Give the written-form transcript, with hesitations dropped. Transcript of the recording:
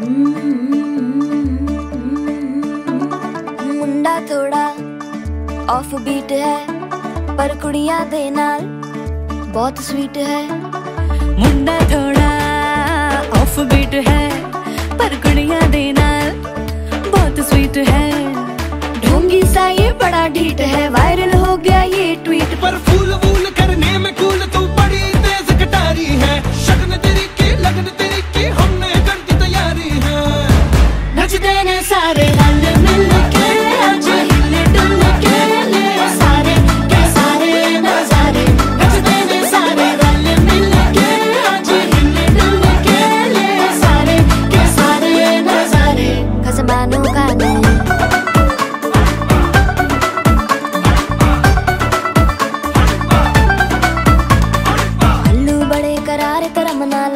मुंडा थोड़ा off beat है पर कुड़ियां दे नाल बहुत स्वीट है। मुंडा थोड़ा ऑफ बीट है पर कुड़ियां दे नाल बहुत स्वीट है। ढोंगी सा ये बड़ा ढीठ है, वायरल हो गया ये ट्वीट पर फूल वूल